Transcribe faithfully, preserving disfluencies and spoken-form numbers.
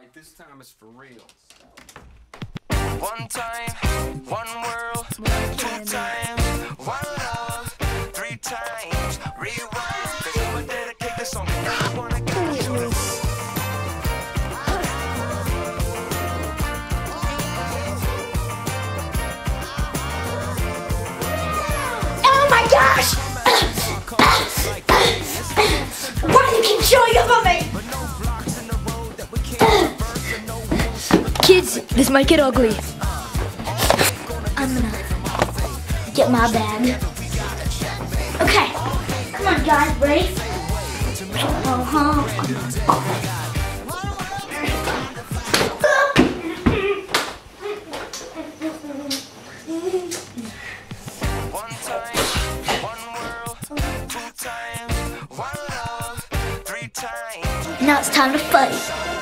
Alright, this time it's for real. One time, one world, two times, one love, three times, rewind. Cause I'ma dedicate this song and I wanna get you this. Oh my gosh! Why do you keep showing up on me? Kids, this might get ugly. I'm gonna get my bag. Okay, come on guys, ready? Uh-huh. One time, one world, two times, one love, three times. Now it's time to fight.